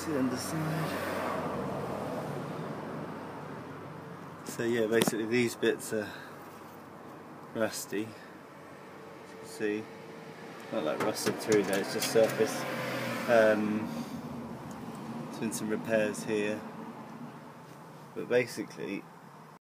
see the underside. So yeah, basically these bits are rusty, as you can see. Not like rusted through there, it's just surface. There's been some repairs here, but basically